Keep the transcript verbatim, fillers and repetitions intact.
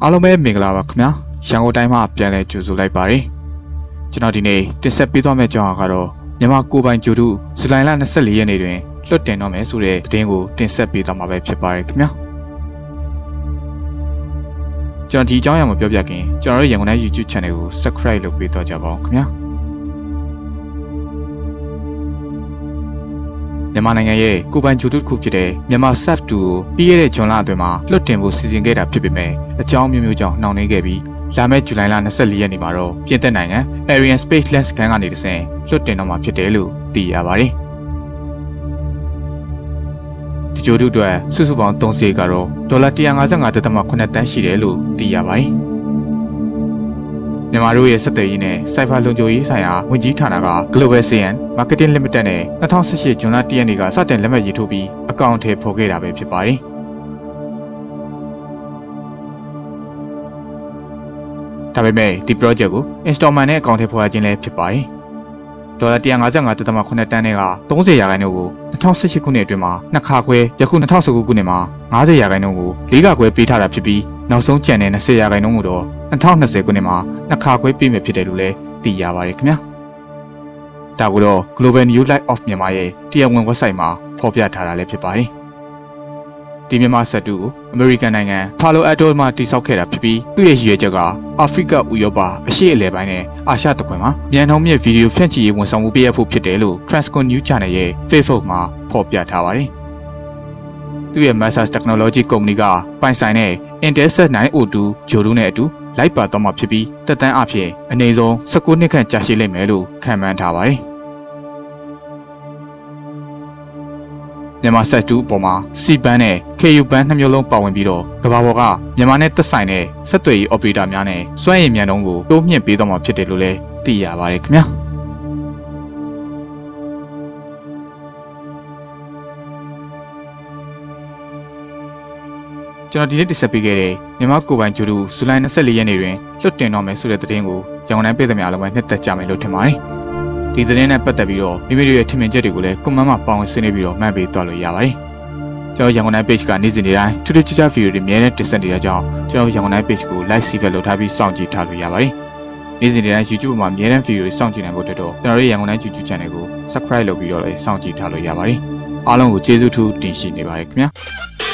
အားလုံးပဲမင်္ဂလာပါခင်ဗျာရန်ကုန်တိုင်းမှာပြန်လည်ကြိုဆိုလိုက်ပါတယ်ကျွန်တော်ဒီနေ့တင်ဆက်ပေးသွားမယ့်ကြောင်းကတော့မြန်မာကိုပိုင်ဂျိုတုဇူလိုင်လ၂၄ရက်နေ့တွင်လွှတ်တင်တော့မယ်ဆိုတဲ့သတင်းကိုတင်ဆက်ပေးသွားမှာပဲဖြစ်ပါတယ်ခင်ဗျာကျွန်တော်ဒီအကြောင်းအရာကိုပြောပြခင်ကျွန်တော်တို့ရန်ကုန်တိုင်း YouTube Channel ကို Subscribe လုပ်ပေးတော့ကြပါဦးခင်ဗျာမြန်မာနိုင်ငံရဲ့ကိုပိုင်ဂျိုတုတစ်ခုဖြစ်တဲ့မြန်မာ ဆပ် တူကိုပြီးခဲ့တဲ့ဇွန်လအတွင်းမှာလွှတ်တင်ဖို့စီစဉ်ခဲ့တာဖြစ်ပေမဲ့အကြောင်းမျိုးမျိုးကြောင့်နှောင့်နှေးခဲ့ပြီးလာမယ့်ဇူလိုင်လ၂၄ရက်နေ့မှာတော့ပြင်သစ်နိုင်ငံ Ariane Space Launch ခန်းကနေတဆင့်လွှတ်တင်တော့မှာဖြစ်တယ်လို့သိရပါတယ်။ဒီဂျိုတုအတွက်စုစုပေါင်းသုံးစရိတ်ကတော့ဒေါ်လာ၁၅၅.၇ တန်းရှိတယ်လို့သိရပါတယ်။မြန်မာတို့ရဲ့စက်သွယ်ရေးနဲ့စိုက်ဖာလုံခြုံရေးဆိုင်ရာဝန်ကြီးဌာနက Global စီ အန် Marketing Limited နဲ့၂၀၁၈ဇွန်လ၁ရက်နေ့ကစတင်လက်မှတ်ရေးထိုးပြီးအကောင့်ထဲဖော်ခဲ့တာပဲဖြစ်ပါတယ်။ဒါပေမဲ့ဒီ project ကို installment နဲ့အကောင့်ထဲဖော်ရခြင်းလည်းဖြစ်ပါတယ်။ဒေါ်လာ၁၅၅.၇ တန်းနဲ့က၃၀ရာခိုင်နှုန်းကို၂၀၁၈ခုနှစ်အတွင်းမှာနှစ်ခါခွဲယခု၂၀၁၉ခုနှစ်မှာ၅၀ရာခိုင်နှုန်းကို၄ခါခွဲပေးထားတာဖြစ်ပြီးနောက်ဆုံးကျန်တဲ့၂၀ရာခိုင်နှုန်းကိုတော့၂၀၂၀ခုနှစ်မှာနှစ်ခါခွဲပေးမယ်ဖြစ်တယ်လို့လည်းသိရပါတယ်ခင်ဗျာ။ဒါကိုတော့ Global New Light of Myanmar ရဲ့တရားဝင် website မှာဖော်ပြထားတာလည်းဖြစ်ပါတယ်။ဒီမြန်မာဆပ်တူကိုအမေရိကန်နိုင်ငံ Palo Alto မှာတည်ဆောက်ခဲ့တာဖြစ်ပြီးသူ့ရဲ့ရည်ရွယ်ချက်ကအာဖရိကဥရောပအရှေ့အလယ်ပိုင်းနဲ့အာရှတခွင်မှာမြန်နှုန်းမြင့်ဗီဒီယိုဖြန့်ချိရေးဝန်ဆောင်မှုပေးရဖို့ဖြစ်တယ်လို့ Transcon News Channel ရဲ့ Facebook မှာဖော်ပြထားပါတယ်။သူ့ရဲ့ Masters Technology ကုမ္ပဏီကပိုင်ဆိုင်တဲ့ Intel ဇက် နိုင်း အို တူ ဂျိုတုနဲ့အတူလိုက်ပါတော့မှာဖြစ်ပြီးတက်တန်းအဖြစ်အနည်းဆုံး၁၉နှစ်ခန့်ကြာရှည်လိမ့်မယ်လို့ခန့်မှန်းထားပါတယ်။မြန်မာဆပ်တူအပေါ်မှာစီဘန်းနဲ့ ကေ ယူ ဘန်းနှစ်မျိုးလုံးပါဝင်ပြီးတော့ကမ္ဘာပေါ်ကမြန်မာနဲ့သက်ဆိုင်တဲ့စက်သွယ်ရေး operator များနဲ့စွမ်းရည်မြန်နှုန်းကိုတိုးမြှင့်ပေးတော့မှာဖြစ်တယ်လို့လည်းသိရပါတယ်ခင်ဗျာ။ကျွန်တော်ဒီနေ့တင်ဆက်ပေးခဲ့တဲ့မြန်မာကိုပိုင်ဂျိုတုဇူလိုင်၂၄ရက်နေ့တွင်လွှတ်တင်တော့မယ်ဆိုတဲ့သတင်းကိုရန်ကုန်တိုင်းပြည်သူများအားလုံးပဲနှစ်သက်ကြမယ်လို့ထင်ပါတယ်။ဒီသတင်းနဲ့ပတ်သက်ပြီးတော့မိမိတို့ရဲ့ထင်မြင်ချက်တွေကိုလည်း comment မှာပါဝင်ဆွေးနွေးပြီးတော့မှတ်ပေးသွားလို့ရပါတယ်။ကျွန်တော်ရန်ကုန်တိုင်း page ကနေ့စဉ်နေ့တိုင်းထူးထူးခြားခြား video တွေအများနဲ့တင်ဆက်နေကြကြောင်းကျွန်တော်ရန်ကုန်တိုင်း page ကို like share လုပ်ထားပြီးစောင့်ကြည့်ထားလို့ရပါတယ်။နေ့စဉ်နေ့တိုင်း YouTube မှာအများနဲ့ video တွေစောင့်ကြည့်နိုင်ဖို့အတွက်တော့ကျွန်တော်ရဲ့ရန်ကုန်တိုင်း YouTube channel ကို subscribe လုပ်ပြီးတော့လည်းစောင့်ကြည့်ထားလို့ရပါတယ်။အားလုံးကိုကျေးဇူးထူးတင်ရှိနေပါတယ်ခင်ဗျာ။